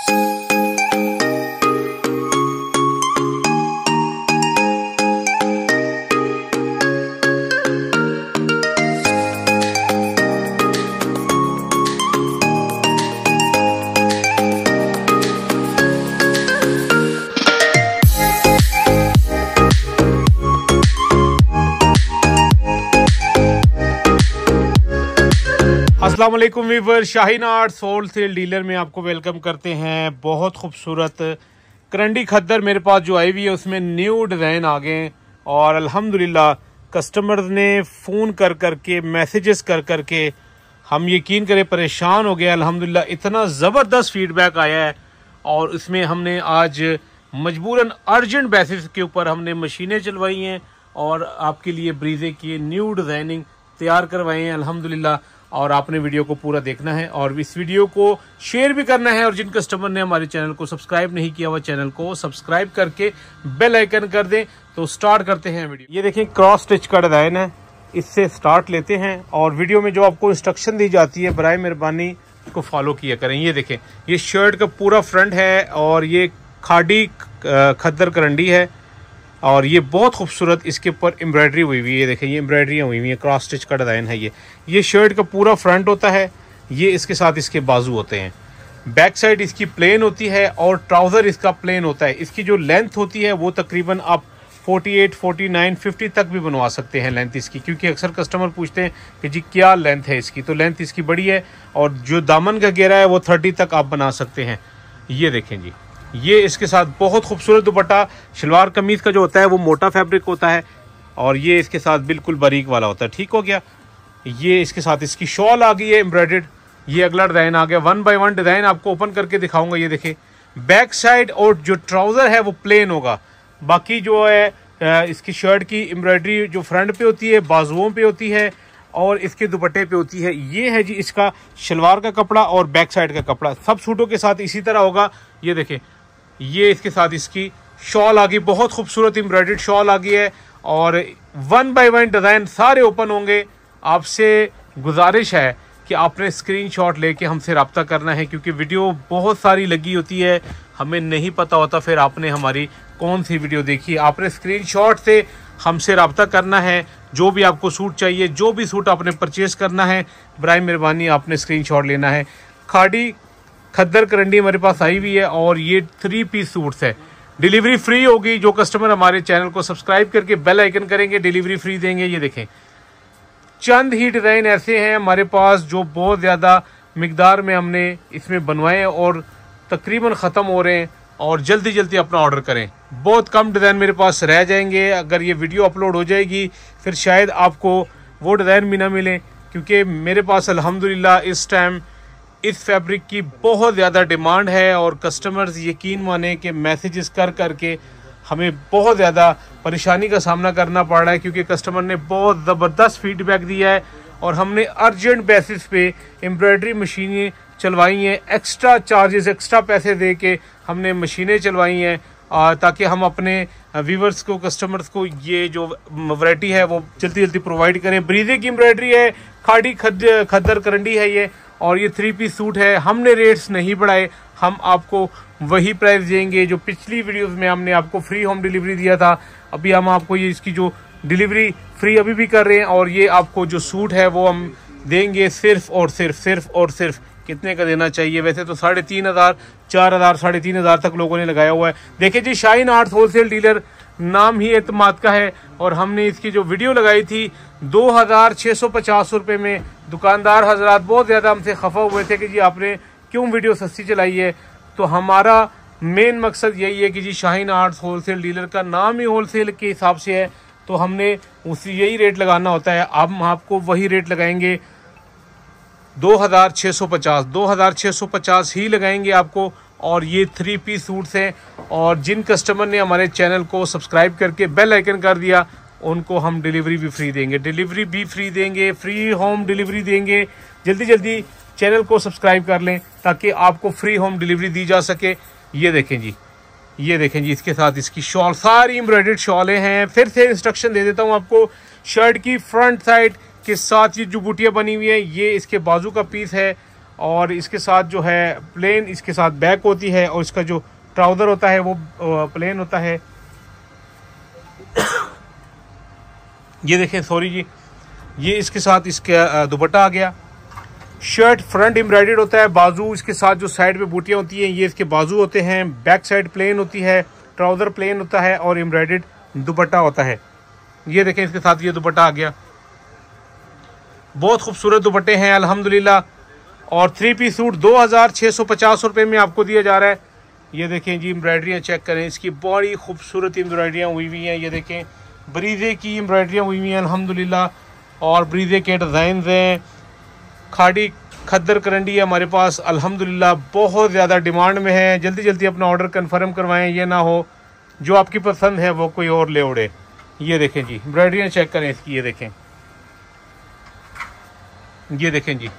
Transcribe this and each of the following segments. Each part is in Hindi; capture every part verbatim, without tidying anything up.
अस्सलाम वालेकुम viewer, Shaheen arts wholesale dealer में आपको वेलकम करते हैं। बहुत खूबसूरत करंडी खद्दर मेरे पास जो आई हुई है उसमें न्यू डिज़ाइन आ गए और अल्हम्दुलिल्लाह कस्टमर्स ने फ़ोन कर कर के मैसेजेस कर कर के हम यकीन करें परेशान हो गए। अल्हम्दुलिल्लाह इतना ज़बरदस्त फीडबैक आया है और उसमें हमने आज मजबूरन अर्जेंट बेसिस के ऊपर हमने मशीनें चलवाई हैं और आपके लिए ब्रीजे की न्यू डिज़ाइनिंग तैयार करवाए हैं अल्हम्दुलिल्लाह। और आपने वीडियो को पूरा देखना है और इस वीडियो को शेयर भी करना है और जिन कस्टमर ने हमारे चैनल को सब्सक्राइब नहीं किया हुआ चैनल को सब्सक्राइब करके बेल आइकन कर दें। तो स्टार्ट करते हैं वीडियो। ये देखें क्रॉस स्टिच का डिज़ाइन है, इससे स्टार्ट लेते हैं और वीडियो में जो आपको इंस्ट्रक्शन दी जाती है बराए मेहरबानी को फॉलो किया करें। ये देखें ये शर्ट का पूरा फ्रंट है और ये खाड़ी खद्दर करंडी है और ये बहुत खूबसूरत इसके ऊपर एम्ब्रॉयडरी हुई हुई है। ये देखें ये एम्ब्रॉयडरियाँ हुई हुई है, क्रॉस स्टिच का डिज़ाइन है। ये ये शर्ट का पूरा फ्रंट होता है, ये इसके साथ इसके बाजू होते हैं। बैक साइड इसकी प्लेन होती है और ट्राउज़र इसका प्लेन होता है। इसकी जो लेंथ होती है वो तकरीबन आप अड़तालीस, उनचास, पचास तक भी बनवा सकते हैं लेंथ इसकी, क्योंकि अक्सर कस्टमर पूछते हैं कि जी क्या लेंथ है इसकी। तो लेंथ इसकी बड़ी है और जो दामन का घेरा है वो तीस तक आप बना सकते हैं। ये देखें जी, ये इसके साथ बहुत खूबसूरत दुपट्टा। शलवार कमीज का जो होता है वो मोटा फैब्रिक होता है और ये इसके साथ बिल्कुल बारीक वाला होता है। ठीक हो गया। ये इसके साथ इसकी शॉल आ गई है एम्ब्रॉयडर्ड। ये अगला डिज़ाइन आ गया। वन बाय वन डिज़ाइन आपको ओपन करके दिखाऊंगा। ये देखें बैक साइड और जो ट्राउज़र है वो प्लेन होगा, बाकी जो है इसकी शर्ट की एम्ब्रॉयडरी जो फ्रंट पे होती है बाजुओं पे होती है और इसके दुपट्टे पे होती है। ये है जी इसका शलवार का कपड़ा और बैक साइड का कपड़ा। सब सूटों के साथ इसी तरह होगा। ये देखें ये इसके साथ इसकी शॉल आ गई, बहुत खूबसूरत एम्ब्रॉयडर्ड शॉल आ गई है और वन बाय वन डिज़ाइन सारे ओपन होंगे। आपसे गुजारिश है कि आपने स्क्रीनशॉट लेके हमसे रब्ता करना है, क्योंकि वीडियो बहुत सारी लगी होती है, हमें नहीं पता होता फिर आपने हमारी कौन सी वीडियो देखी। आपने स्क्रीनशॉट से हमसे रब्ता करना है। जो भी आपको सूट चाहिए, जो भी सूट आपने परचेज़ करना है, बराए मेहरबानी आपने स्क्रीनशॉट लेना है। खाड़ी खद्दर करंडी हमारे पास आई हुई है और ये थ्री पीस सूट्स है। डिलीवरी फ्री होगी। जो कस्टमर हमारे चैनल को सब्सक्राइब करके बेल आइकन करेंगे डिलीवरी फ्री देंगे। ये देखें चंद ही डिज़ाइन ऐसे हैं हमारे पास जो बहुत ज़्यादा मिकदार में हमने इसमें बनवाए हैं और तकरीबन ख़त्म हो रहे हैं और जल्दी जल्दी अपना ऑर्डर करें। बहुत कम डिज़ाइन मेरे पास रह जाएंगे। अगर ये वीडियो अपलोड हो जाएगी फिर शायद आपको वो डिज़ाइन भी ना मिले, क्योंकि मेरे पास अल्हम्दुलिल्लाह इस टाइम इस फैब्रिक की बहुत ज़्यादा डिमांड है और कस्टमर्स यकीन माने कि मैसेजेस कर कर के हमें बहुत ज़्यादा परेशानी का सामना करना पड़ रहा है, क्योंकि कस्टमर ने बहुत ज़बरदस्त फीडबैक दिया है और हमने अर्जेंट बेसिस पे एम्ब्रॉयडरी मशीनें चलवाई हैं। एक्स्ट्रा चार्जेस एक्स्ट्रा पैसे दे के हमने मशीनें चलवाई हैं ताकि हम अपने व्यूवर्स को कस्टमर्स को ये जो वैरायटी है वो जल्दी जल्दी प्रोवाइड करें। ब्रीजे की एम्ब्रॉयडरी है, खाड़ी खद खद्दर करंडी है ये और ये थ्री पीस सूट है। हमने रेट्स नहीं बढ़ाए, हम आपको वही प्राइस देंगे जो पिछली वीडियोस में हमने आपको फ्री होम डिलीवरी दिया था। अभी हम आपको ये इसकी जो डिलीवरी फ्री अभी भी कर रहे हैं और ये आपको जो सूट है वो हम देंगे सिर्फ और सिर्फ सिर्फ और सिर्फ कितने का देना चाहिए। वैसे तो साढ़े तीन हज़ार चार हज़ार साढ़े तीन हज़ार तक लोगों ने लगाया हुआ है। देखिए जी शाहीन आर्ट्स होलसेल डीलर नाम ही एतमाद का है और हमने इसकी जो वीडियो लगाई थी दो हज़ार छः सौ पचास रुपये में। दुकानदार हजरात बहुत ज़्यादा हमसे खफा हुए थे कि जी आपने क्यों वीडियो सस्ती चलाई है। तो हमारा मेन मकसद यही है कि जी शाहीन आर्ट्स होलसेल डीलर का नाम ही होलसेल के हिसाब से है, तो हमने उसी यही रेट लगाना होता है। अब हम आपको वही रेट लगाएंगे दो हज़ार छः सौ पचास दो हज़ार छः सौ पचास ही लगाएंगे आपको। और ये थ्री पीस सूट्स हैं और जिन कस्टमर ने हमारे चैनल को सब्सक्राइब करके बेल आइकन कर दिया उनको हम डिलीवरी भी फ्री देंगे डिलीवरी भी फ्री देंगे फ्री होम डिलीवरी देंगे। जल्दी जल्दी चैनल को सब्सक्राइब कर लें ताकि आपको फ्री होम डिलीवरी दी जा सके। ये देखें जी, ये देखें जी, इसके साथ इसकी शॉल सारी एम्ब्रॉयडर्ड शॉलें हैं। फिर से इंस्ट्रक्शन दे देता हूँ आपको। शर्ट की फ्रंट साइड के साथ ये जो बूटियाँ बनी हुई है ये इसके बाजू का पीस है और इसके साथ जो है प्लेन इसके साथ बैक होती है और इसका जो ट्राउज़र होता है वो प्लेन होता है। ये देखें, सॉरी जी, ये इसके साथ इसका दुपट्टा आ गया। शर्ट फ्रंट एम्ब्रॉयडर्ड होता है, बाजू इसके साथ जो साइड पे बूटियाँ होती हैं ये इसके बाजू होते हैं, बैक साइड प्लेन होती है, ट्राउज़र प्लेन होता है और एम्ब्रॉयडर्ड दुपट्टा होता है। ये देखें, इसके साथ ये दुपट्टा आ गया। बहुत खूबसूरत दुपट्टे हैं अल्हम्दुलिल्लाह। और थ्री पीस सूट दो हज़ार छः सौ पचास रुपये में आपको दिया जा रहा है। ये देखें जी, एम्ब्रॉयडरियाँ चेक करें, इसकी बड़ी खूबसूरत एम्ब्रॉयडरियाँ हुई हुई हैं। ये देखें, ब्रीजे की एम्ब्रॉयडरियाँ हुई हुई हैं अल्हम्दुलिल्लाह, और ब्रीजे के डिज़ाइन हैं। खाड़ी खद्दर करंडी है हमारे पास अल्हम्दुलिल्लाह, बहुत ज़्यादा डिमांड में है। जल्दी जल्दी अपना ऑर्डर कंफर्म करवाएं, ये ना हो जो आपकी पसंद है वो कोई और ले उड़े। ये देखें जी, एम्ब्रॉयडरियाँ चेक करें इसकी, ये देखें, ये देखें जी,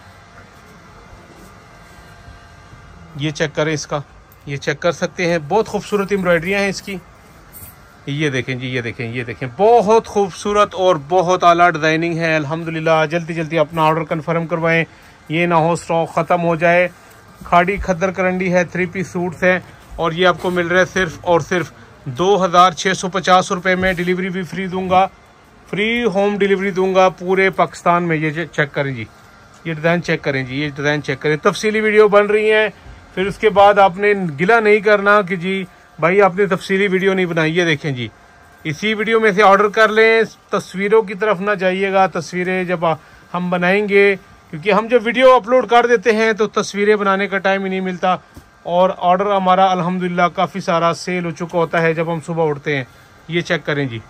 ये चेक करें इसका, ये चेक कर सकते हैं, बहुत खूबसूरत एम्ब्रॉयडरियाँ हैं इसकी। ये देखें जी, ये देखें, ये देखें, बहुत खूबसूरत और बहुत आला डिज़ाइनिंग है अल्हम्दुलिल्लाह। जल्दी जल्दी अपना ऑर्डर कंफर्म करवाएं, ये ना हो स्टॉक ख़त्म हो जाए। खाड़ी खद्दर करंडी है, थ्री पीस सूट्स हैं और ये आपको मिल रहा है सिर्फ और सिर्फ दो हज़ार छः सौ पचास रुपये में। डिलीवरी भी फ्री दूंगा, फ्री होम डिलीवरी दूंगा पूरे पाकिस्तान में। ये चेक करें जी, ये डिज़ाइन चेक करें जी, ये डिज़ाइन चेक करें। तफसीली वीडियो बन रही है, फिर उसके बाद आपने गिला नहीं करना कि जी भाई आपने तफसीली वीडियो नहीं बनाई। ये देखें जी, इसी वीडियो में से ऑर्डर कर लें, तस्वीरों की तरफ ना जाइएगा। तस्वीरें जब हम बनाएंगे, क्योंकि हम जब वीडियो अपलोड कर देते हैं तो तस्वीरें बनाने का टाइम ही नहीं मिलता, और ऑर्डर हमारा अल्हम्दुलिल्लाह काफ़ी सारा सेल हो चुका होता है जब हम सुबह उठते हैं। ये चेक करें जी,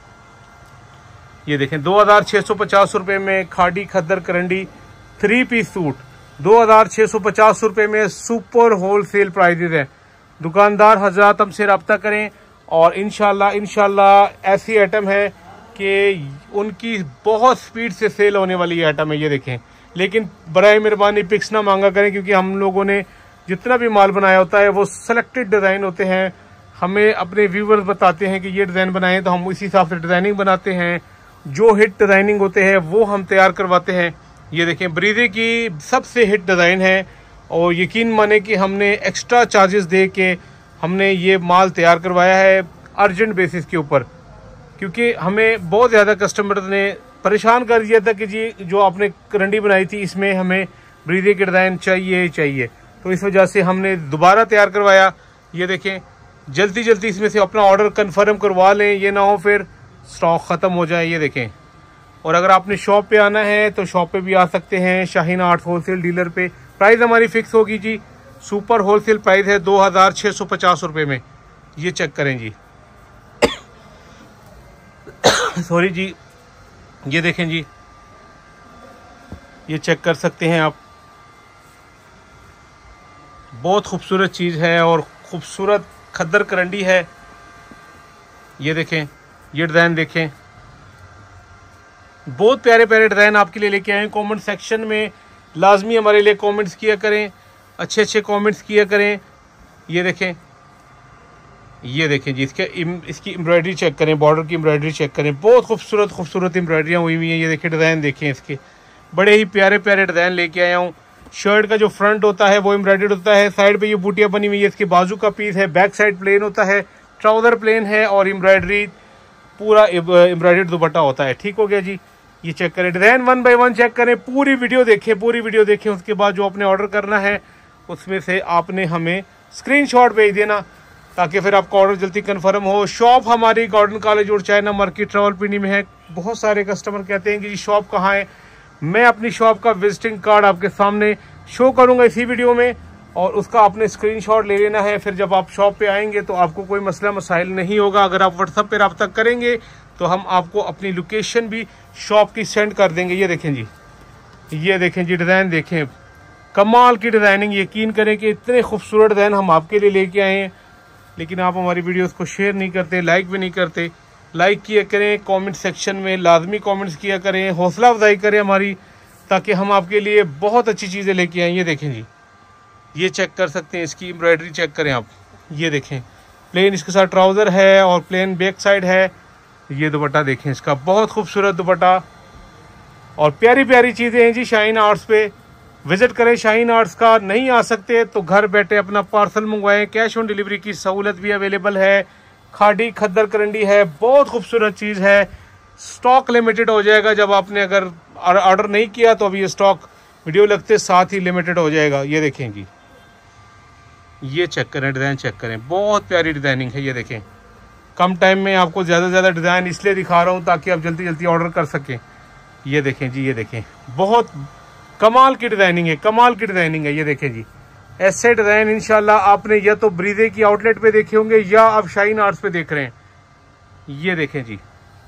ये देखें, दो हज़ार छः सौ पचास रुपये में खाड़ी खद्दर करंडी थ्री पीस सूट दो हज़ार छः सौ पचास रुपये में सुपर होल सेल प्राइजेज है। दुकानदार हजरात हमसे रब्ता करें, और इंशाल्लाह इंशाल्लाह ऐसी आइटम है कि उनकी बहुत स्पीड से सेल होने वाली आइटम है। ये देखें, लेकिन बराए मेहरबानी पिक्स ना मांगा करें, क्योंकि हम लोगों ने जितना भी माल बनाया होता है वो सेलेक्टेड डिज़ाइन होते हैं। हमें अपने व्यूवर्स बताते हैं कि ये डिज़ाइन बनाएं, तो हम इसी हिसाब से डिज़ाइनिंग बनाते हैं। जो हिट डिज़ाइनिंग होते हैं वो हम तैयार करवाते हैं। ये देखें, ब्रीजे की सबसे हिट डिज़ाइन है, और यकीन माने कि हमने एक्स्ट्रा चार्जेस दे के हमने ये माल तैयार करवाया है अर्जेंट बेसिस के ऊपर, क्योंकि हमें बहुत ज़्यादा कस्टमर ने परेशान कर दिया था कि जी जो आपने करंडी बनाई थी इसमें हमें ब्रीजे के डिज़ाइन चाहिए चाहिए, तो इस वजह से हमने दोबारा तैयार करवाया। ये देखें, जल्दी जल्दी इसमें से अपना ऑर्डर कंफर्म करवा लें, ये ना हो फिर स्टॉक ख़त्म हो जाए। ये देखें, और अगर आपने शॉप पे आना है तो शॉप पे भी आ सकते हैं, शाहीन आर्ट्स होलसेल डीलर पे। प्राइस हमारी फिक्स होगी जी, सुपर होलसेल प्राइस है दो हज़ार छः सौ पचास रुपये में। ये चेक करें जी, सॉरी जी, ये देखें जी, ये चेक कर सकते हैं आप, बहुत खूबसूरत चीज़ है और खूबसूरत खद्दर करंडी है। ये देखें, ये डिज़ाइन देखें, बहुत प्यारे प्यारे डिज़ाइन आपके लिए लेके आए। कमेंट सेक्शन में लाजमी हमारे लिए कमेंट्स किया करें, अच्छे अच्छे कमेंट्स किया करें। ये देखें, ये देखें जी, इसके इसकी एम्ब्रॉयडरी चेक करें, बॉर्डर की एम्ब्रॉयडरी चेक करें, बहुत खूबसूरत खूबसूरत एम्ब्रॉयडरियाँ हुई हुई हैं। ये देखें, डिज़ाइन देखें इसके, बड़े ही प्यारे प्यारे डिज़ाइन लेके आया हूँ। शर्ट का जो फ्रंट होता है वो एम्ब्रॉयडर्ड होता है, साइड पे ये बूटियाँ बनी हुई है, इसके बाजू का पीस है, बैक साइड प्लेन होता है, ट्राउज़र प्लेन है, और एम्ब्रॉयडरी पूरा एम्ब्रॉयडर्ड दुपट्टा होता है। ठीक हो गया जी, ये चेक करें, design one by one check करें, पूरी वीडियो देखें, पूरी वीडियो देखें। उसके बाद जो आपने ऑर्डर करना है उसमें से आपने हमें स्क्रीनशॉट भेज देना, ताकि फिर आपका ऑर्डर जल्दी कंफर्म हो। शॉप हमारी गॉर्डन कॉलेज और चाइना मार्केट रावलपिंडी में है। बहुत सारे कस्टमर कहते हैं कि जी शॉप कहाँ है, मैं अपनी शॉप का विजिटिंग कार्ड आपके सामने शो करूंगा इसी वीडियो में, और उसका आपने स्क्रीनशॉट ले लेना है। फिर जब आप शॉप पे आएंगे तो आपको कोई मसला मसाइल नहीं होगा। अगर आप व्हाट्सएप पे रब्ता करेंगे तो हम आपको अपनी लोकेशन भी शॉप की सेंड कर देंगे। ये देखें जी, ये देखें जी, डिज़ाइन देखें, कमाल की डिज़ाइनिंग। यकीन करें कि इतने खूबसूरत डिज़ाइन हम आपके लिए लेके आए हैं, लेकिन आप हमारी वीडियोस को शेयर नहीं करते, लाइक भी नहीं करते। लाइक किया करें, कमेंट सेक्शन में लाजमी कमेंट्स किया करें, हौसला अफजाई करें हमारी, ताकि हम आपके लिए बहुत अच्छी चीज़ें लेके आएँ। ये देखें जी, ये चेक कर सकते हैं, इसकी एम्ब्रॉयडरी चेक करें आप। ये देखें, प्लेन इसके साथ ट्राउज़र है और प्लेन बैक साइड है। ये दुपट्टा देखें इसका, बहुत खूबसूरत दुपट्टा, और प्यारी प्यारी चीज़ें हैं जी शाहीन आर्ट्स पे। विजिट करें शाहीन आर्ट्स का। नहीं आ सकते तो घर बैठे अपना पार्सल मंगवाएं। कैश ऑन डिलीवरी की सहूलत भी अवेलेबल है। खाड़ी खद्दर करंडी है, बहुत खूबसूरत चीज़ है। स्टॉक लिमिटेड हो जाएगा। जब आपने अगर ऑर्डर नहीं किया तो अभी ये स्टॉक वीडियो लगते साथ ही लिमिटेड हो जाएगा। ये देखें जी, ये चेक करें, डिज़ाइन चेक करें, बहुत प्यारी डिज़ाइनिंग है। ये देखें, कम टाइम में आपको ज़्यादा से ज़्यादा डिज़ाइन इसलिए दिखा रहा हूँ ताकि आप जल्दी जल्दी ऑर्डर कर सकें। ये देखें जी, ये देखें, बहुत कमाल की डिज़ाइनिंग है, कमाल की डिज़ाइनिंग है। ये देखें जी, ऐसे डिज़ाइन इंशाल्लाह आपने या तो ब्रीजे की आउटलेट पे देखे होंगे या आप शाहीन आर्ट्स पे देख रहे हैं। ये देखें जी,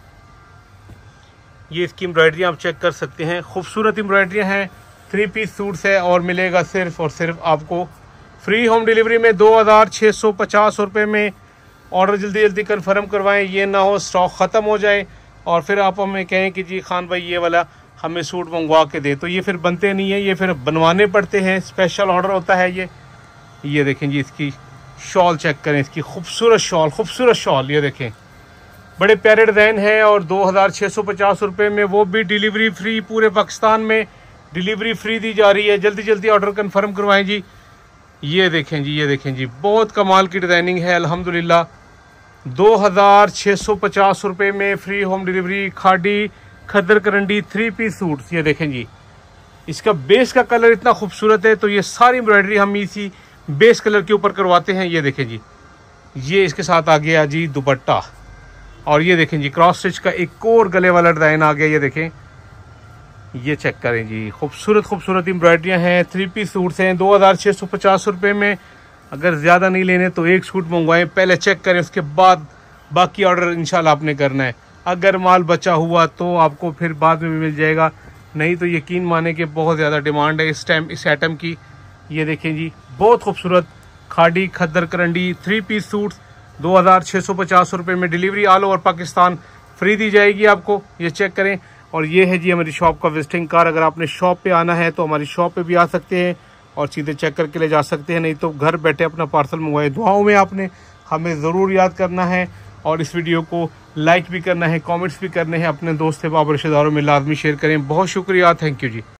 ये इसकी एम्ब्रॉयडरी आप चेक कर सकते हैं, खूबसूरत एम्ब्रॉयडरियाँ हैं। थ्री पीस सूट्स है और मिलेगा सिर्फ और सिर्फ आपको फ्री होम डिलीवरी में दो हज़ार छः सौ पचास रुपये में। ऑर्डर जल्दी जल्दी कन्फर्म करवाएं, ये ना हो स्टॉक ख़त्म हो जाए और फिर आप हमें कहें कि जी खान भाई ये वाला हमें सूट मंगवा के दे, तो ये फिर बनते नहीं है, ये फिर बनवाने पड़ते हैं, स्पेशल ऑर्डर होता है ये। ये देखें जी, इसकी शॉल चेक करें, इसकी खूबसूरत शॉल, खूबसूरत शॉल। ये देखें, बड़े प्यारे डिज़ाइन है और दो हज़ार छः सौ पचास रुपये में, वो भी डिलीवरी फ्री। पूरे पाकिस्तान में डिलीवरी फ्री दी जा रही है। जल्दी जल्दी ऑर्डर कन्फर्म करवाएं जी। ये देखें जी, ये देखें जी, बहुत कमाल की डिज़ाइनिंग है अल्हम्दुलिल्लाह। दो हज़ार छः सौ पचास रुपये में फ्री होम डिलीवरी खाड़ी खद्दर करंडी थ्री पीस सूट्स। ये देखें जी, इसका बेस का कलर इतना खूबसूरत है तो ये सारी एम्ब्रॉयडरी हम इसी बेस कलर के ऊपर करवाते हैं। ये देखें जी, ये इसके साथ आ गया जी दुपट्टा। और ये देखें जी, क्रॉस स्टिच का एक और गले वाला डिज़ाइन आ गया। ये देखें, ये चेक करें जी, खूबसूरत खूबसूरत एम्ब्रॉयडरियाँ हैं। थ्री पीस सूट्स हैं दो हज़ार छः सौ पचास रुपये में। अगर ज़्यादा नहीं लेने तो एक सूट मंगवाएं, पहले चेक करें, उसके बाद बाकी ऑर्डर इंशाल्लाह आपने करना है। अगर माल बचा हुआ तो आपको फिर बाद में भी मिल जाएगा, नहीं तो यकीन माने कि बहुत ज़्यादा डिमांड है इस टाइम इस आइटम की। ये देखें जी, बहुत खूबसूरत खाड़ी खद्दर करंडी थ्री पीस सूट्स दो हज़ार छः सौ पचास रुपये में। Delivery all over Pakistan free दी जाएगी आपको। ये चेक करें। और ये है जी हमारी शॉप का विजिटिंग कार्ड। अगर आपने शॉप पे आना है तो हमारी शॉप पे भी आ सकते हैं और सीधे चेक करके ले जा सकते हैं, नहीं तो घर बैठे अपना पार्सल मंगवाए। दुआओं में आपने हमें ज़रूर याद करना है और इस वीडियो को लाइक भी करना है, कमेंट्स भी करने हैं। अपने दोस्त बाब रिश्तेदारों में लाजमी शेयर करें। बहुत शुक्रिया, थैंक यू जी।